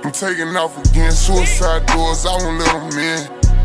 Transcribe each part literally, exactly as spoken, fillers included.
I'm taking off again, suicide doors, I won't let them in.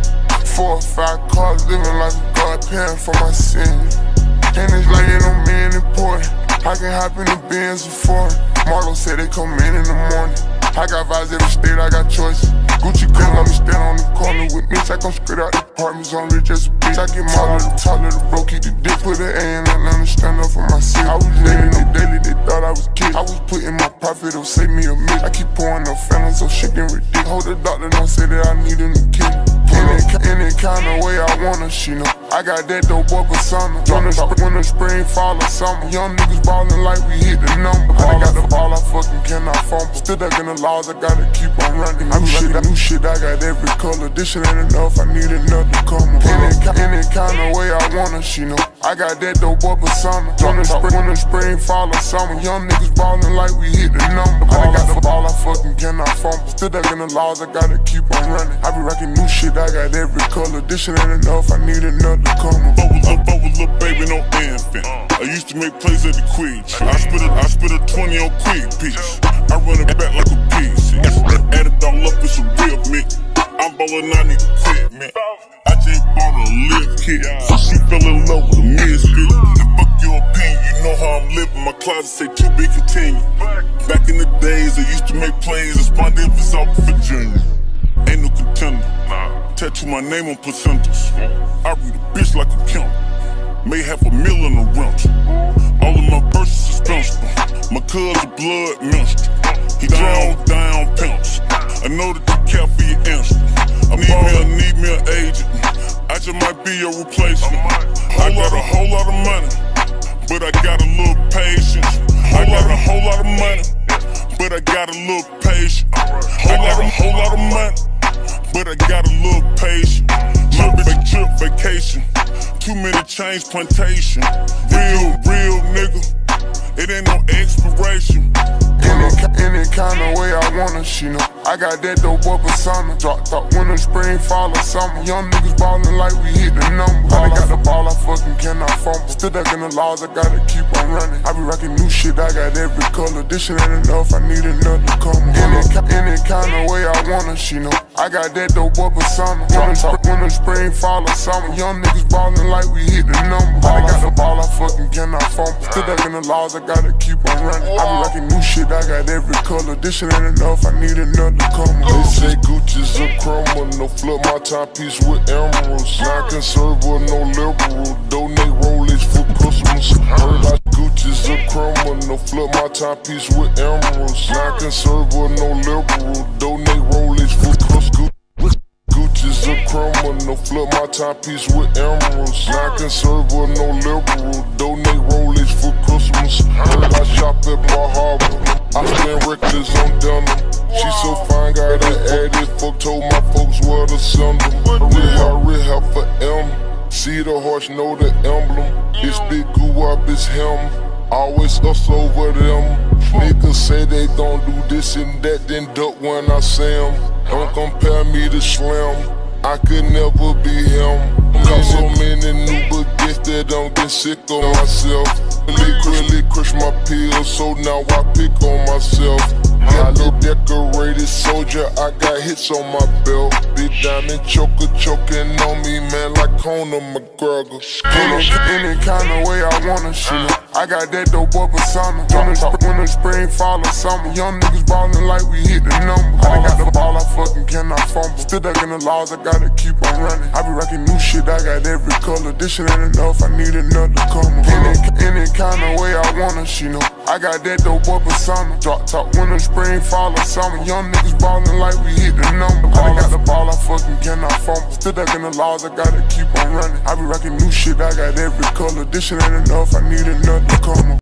Four or five cars, living like a god, paying for my sins. And it's like ain't no man important. I can hop in the Benz or foreign. Marlo said they come in in the morning. I got vibes every state, I got choices. Gucci gun, let me stand on the corner with me. I come straight out the apartments, on rich as a bitch. I get my little talk, little bro, keep the dick, put an A in and let me stand up for my city. I was daily, they daily, they thought I was kid. I was putting my profit, it'll save me a miss. I keep pouring up feelings, so shit getting ridiculous. Hold the doctor, don't say that I need a new kid. Any, any kind of way I wanna, she know. I got that dope boy persona. When the, when the spring, fall, or summer. Young niggas ballin' like we hit the number. I got the ball, I fucking cannot fumble. Still ducking the laws, I gotta keep on running. New shit, new shit, I got every color. This shit ain't enough, I need another come. Any, any kind of way I wanna, she know. I got that dope boy persona. When the, spring, when the spring, fall, or summer. Young niggas ballin' like we hit the number. I got the ball, I fucking cannot fumble. Still ducking the laws, I gotta keep on running. I be rocking new shit, I got every color. This shit ain't enough, I need another come. Bubble up, bubble up, baby, no infant. I used to make plays at the Quick Trip. I spit a, I spit a twenty on quick piece. I run it back like a piece. Add it all up, it's a real mix. I'm ballin', I need to quit, man. I just bought a lift kit, so she fell in love with a misfit. And fuck your opinion, you know how I'm living. My closet say to be continued. Back in the days, I used to make plays and spawn infants out for Virginia. Ain't no contender. Tattoo my name on placentas. I read a bitch like a count. May have a mill in a rental. All of my verses expensive. My cousin blood minstrel. He down, down pounce. I know that you care for your answer. I need me, I need me an agent. I just might be your replacement. I got a whole lot of money, but I got a little patience. I got a whole lot of money, but I got a little patience. I got a whole lot of money, but I got a little patience. Trip, vac trip vacation, too many chains plantation. Real, real nigga, it ain't no expiration. Any, any kind of way I wanna, she know. I got that dope boy persona. Drop top when the spring, fall, or summer. Young niggas ballin' like we hit the number. I got the ball, I fucking cannot fumble. Still ducking the laws, I gotta keep on running. I be rocking new shit, I got every color. This shit ain't enough, I need another come. Any, any kind of way I wanna, she know. I got that dope boy persona. When the, when the spring, fall, or summer. Young niggas ballin' like we hit the number. I got the ball, I fucking cannot fumble. Still ducking the laws, I gotta keep on running. I be rocking new shit, I got every color. This shit ain't enough, I need another come. They say Gucci's a crumble, no flip my timepiece with emeralds. Non-conservative, no liberal, donate Rolex for Christmas. Heard like Gucci's a crumble, no flip my timepiece with emeralds. Non-conservative, no liberal, donate Rolex for Christmas. Gucci's a crumble, no flip my timepiece with emeralds. Non-conservative, no liberal, donate Rolex for Christmas. Heard I shop at Bar Harbor, I spend reckless on denim. She so fine, got an added fuck, told my folks where to send them. I real help for M. See the horse, know the emblem. It's big goo up, it's him. Always us over them. Niggas say they don't do this and that, then duck when I see them. Don't compare me to Slim, I could never be him. Got so many new baguettes that I'm get sick of myself. Really crush my pills, so now I pick on myself. Got no decorated soldier, I got hits on my belt. Big diamond choker choking on me, man, like Conor McGregor. Any, any kind of way I wanna, she know. I got that dope boy persona. When the, when the spring, fall, or summer. Young niggas ballin' like we hit the number. I got the ball, I fucking cannot fumble. Still ducking the laws, I gotta keep on running. I be rocking new shit, I got every color. This shit ain't enough, I need another come. Any, any kind of way I wanna, she know. I got that dope boy persona. Drop top when the spring, fall, or summer. Young niggas ballin' like we hit the number. I got the ball, I fucking cannot fumble. Still ducking the laws, I gotta keep on running. I be rocking new shit, I got every color. This shit ain't enough, I need another come.